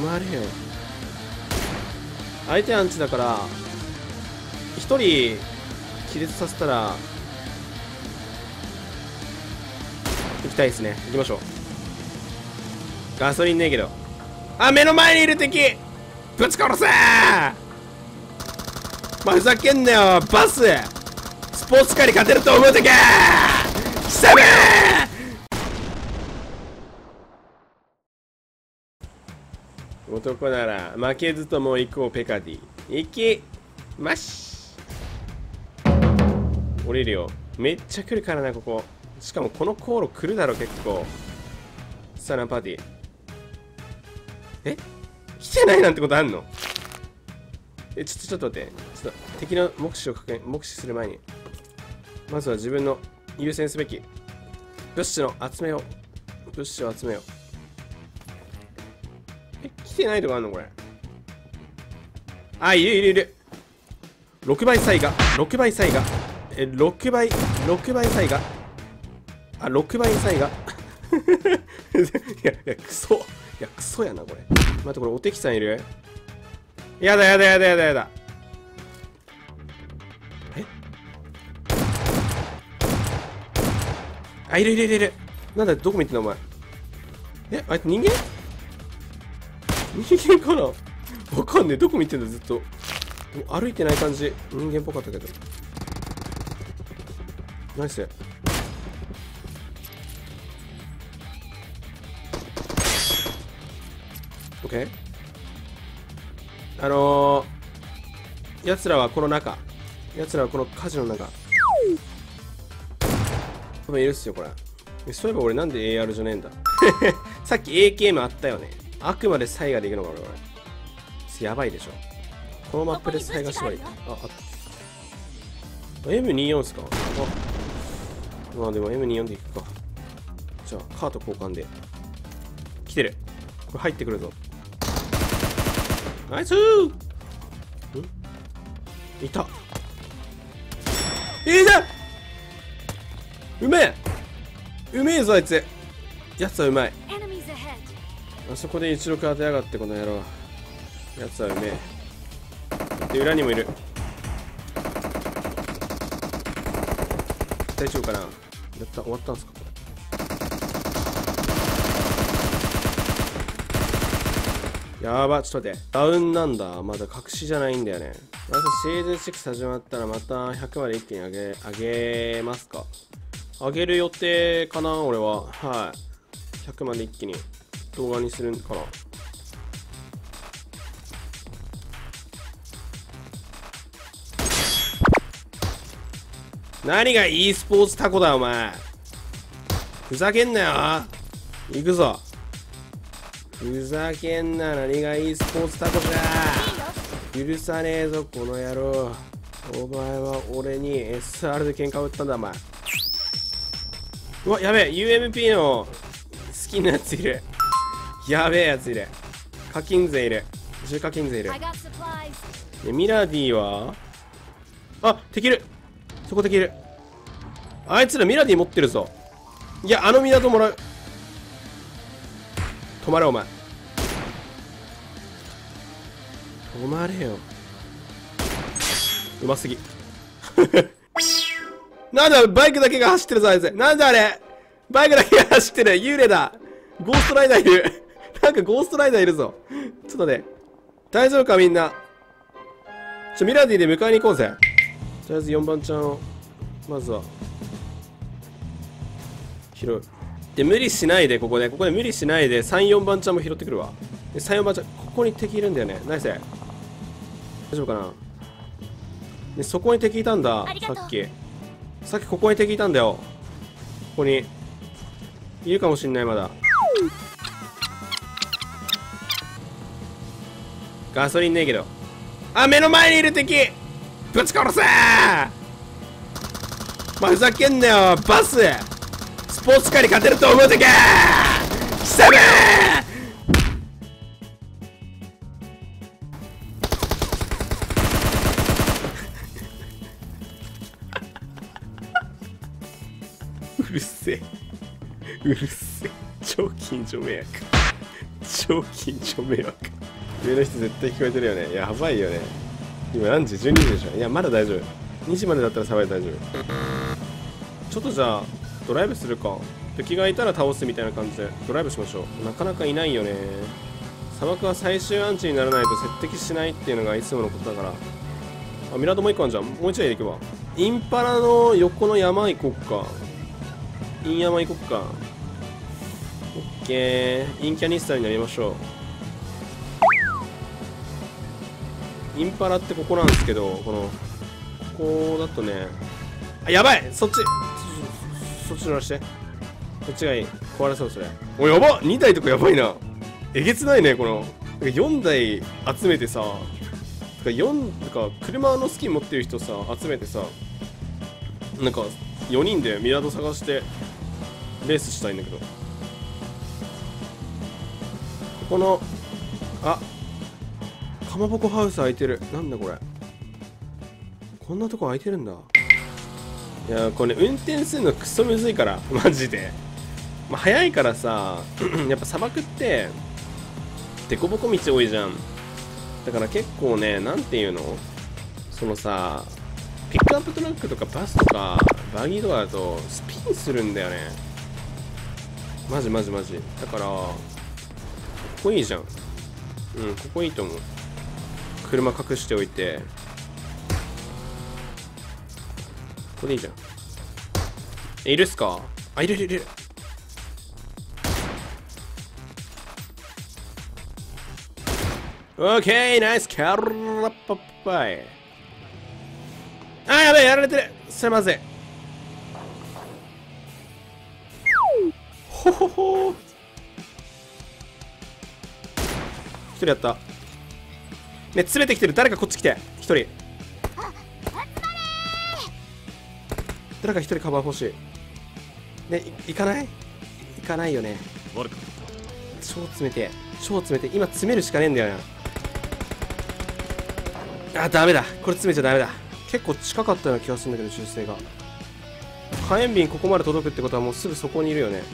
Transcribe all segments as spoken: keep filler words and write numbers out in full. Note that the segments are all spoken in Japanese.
まれよ。相手アンチだから一人気絶させたら行きたいですね。行きましょう。ガソリンねえけど、あ、目の前にいる敵ぶち殺せー。まあ、ふざけんなよバス。スポーツカーに勝てると思うてけー。しゃべー。男なら負けずとも行こう。ペカディ行きまし。降りるよ。めっちゃ来るからなここ。しかもこの航路来るだろ結構。さあなパーティー。え来てないなんてことあんの？え、ちょっとちょっと待って。ちょっと敵の目視を確認、目視する前にまずは自分の優先すべき物資の集めよう。物資を集めよう。え、来てないとこあんのこれ。あ、いるいるいる。ろくばい差異がろくばい差異がえろくばいろくばい差異があろくばい差異がいやいやクソ。いやクソやなこれ。待ってこれお敵さんいる。やだやだやだやだやだ。えあ、いるいるいるいる。なんだどこ見てんのお前。え、あいつ人間人間かな。わかんねえ。どこ見てんだずっと。でも歩いてない感じ人間っぽかったけど。ナイス。オッケー。あのー、やつらはこの中。やつらはこの火事の中。多分いるっすよこれ。そういえば俺なんで エーアール じゃねえんだ。さっき エーケーエム あったよね。あくまでサイができるのか俺これ。やばいでしょこのマップでサイが縛り。あ、あった。エムにじゅうよん っすか。あ、まあでも エムにじゅうよん でいくか。じゃあカート交換で。来てる。これ入ってくるぞ。ナイスー。んいた。えー、だうめえうめえぞあいつ。やつはうまい。あそこで一力当てやがってこの野郎。やつはうめえ。で裏にもいる。大丈夫かな。やった終わったんすかこれ。やば、ちょっと待って。ダウンなんだ。まだ隠しじゃないんだよね。まずシーズンろく始まったらまたひゃくまで一気に上げ、上げますか。上げる予定かな俺は。はい。ひゃくまで一気に動画にするかな。何が e スポーツタコだお前。ふざけんなよ。行くぞ。ふざけんな。何が e スポーツタコじゃ。許さねえぞこの野郎。お前は俺に エスアール で喧嘩を売ったんだお前。うわやべえ ユーエムピー の好きなやついる。やべえやついる。課金税いる。重課金税いる。でミラディはあ敵いる。そこ敵いる。あいつらミラディ持ってるぞ。いやあの港もらう。止まれお前。止まれよ。うますぎ。なんだバイクだけが走ってるぞあいつ。なんだあれバイクだけが走ってる。幽霊だ。ゴーストライダーいる。なんかゴーストライダーいるぞ。ちょっとね大丈夫かみんな。ちょミラディで迎えに行こうぜ。とりあえずよんばんちゃんをまずは拾う。で無理しないでここでここで無理しないでさん、よんばんちゃんも拾ってくるわ。でさん、よんばんちゃんここに敵いるんだよね。ナイス。大丈夫かな。でそこに敵いたんだ。さっきさっきここに敵いたんだよ。ここにいるかもしんないまだ。ガソリンねえけど。あ、目の前にいる敵ぶち殺せー。まあ、ふざけんなよバス。スポーツカーに勝てると思うてけー。しゃべー。うるせえうるせえ。超近所迷惑超近所迷惑。 上の人絶対聞こえてるよね。やばいよね。今何時 ?じゅうにじでしょ。いや、まだ大丈夫。にじまでだったらさばいて大丈夫。ちょっとじゃあ、ドライブするか。敵がいたら倒すみたいな感じでドライブしましょう。なかなかいないよね。砂漠は最終アンチにならないと接敵しないっていうのがいつものことだから。あ、ミラードもう一個あんじゃん。もう一台行くわ。インパラの横の山行こっか。イン山行こっか。オッケー。インキャニスターになりましょう。インパラってここなんですけど、このここだとね、あ、やばい、そっちそ, そっち乗らして。こっちがいい。壊れそうそれ。お、やばっ、にだいとかやばいな。えげつないね。このよんだい集めてさ、よんなんか車のスキン持ってる人さ集めてさ、なんかよにんでミラード探してレースしたいんだけど、ここのあかまぼこハウス空いてる。なんだこれ、こんなとこ空いてるんだ。いやこれ、ね、運転するのクソむずいからマジで。まあ、早いからさやっぱ砂漠ってデコボコ道多いじゃん。だから結構ね、なんていうの、そのさ、ピックアップトラックとかバスとかバギーとかだとスピンするんだよね。マジマジマジ。だからここいいじゃん。うん、ここいいと思う。車隠しておいて、ここでいいじゃん。え、いるっすか？あ、いるいるいる。オッケー、ナイスキャラッパッパイ。あー、やべえ、やられてる。それまずい。ほほほー。一人やった。ね、詰めてきてる。誰かこっち来て。一人。誰か一人カバー欲しい。ね、い行かない行かないよね。超詰めて。超詰めて。今詰めるしかねえんだよな。あ、ダメだ。これ詰めちゃダメだ。結構近かったような気がするんだけど、修正が。火炎瓶ここまで届くってことはもうすぐそこにいるよね。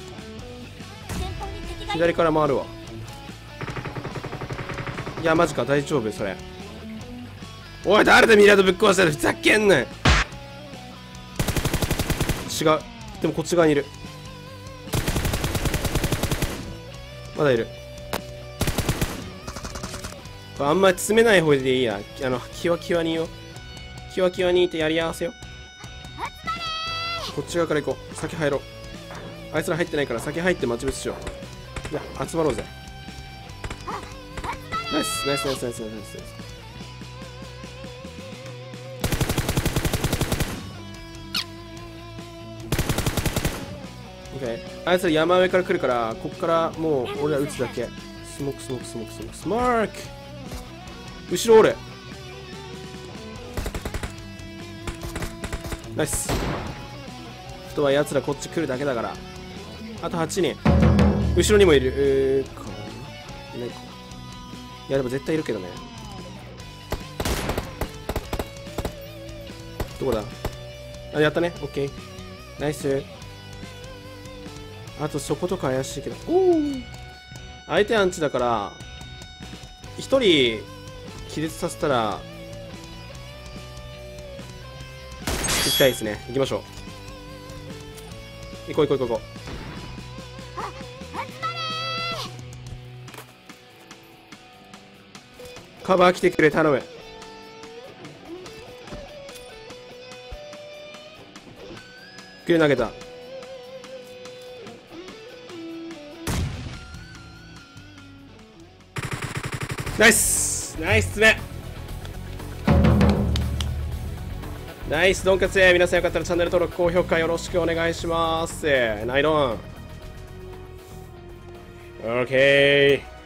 左から回るわ。いや、マジか。大丈夫それ。おい、誰だミラードぶっ壊したら。ふざけんなよ。違う。でもこっち側にいる。まだいる。あんまり詰めない方でいいや。あの、キワキワにいよう。キワキワにいてやり合わせよ。こっち側から行こう。先入ろう。あいつら入ってないから先入って待ち伏せしよう。いや、集まろうぜ。ナイスナイスナイスナイスナイスナイス。オッケー。あいつら山上から来るから、こっからもう俺ら撃つだけ。スモークスモークスモークスモークスモーク。後ろおる。ナイス。あとはやつらこっち来るだけだから。あとはちにん。後ろにもいる。えー、かいないか。いやでも絶対いるけどね。どこだ。あ、やったね。オッケー。ナイス。あとそことか怪しいけど。おお。相手アンチだから一人気絶させたら行きたいですね。行きましょう。行こう行こう行こう行こう。カバー来てくれ、頼む。グレ投げた。ナイスナイス爪。ナイスドンカツ。皆さんよかったらチャンネル登録高評価よろしくお願いします。ナイロンオーケー。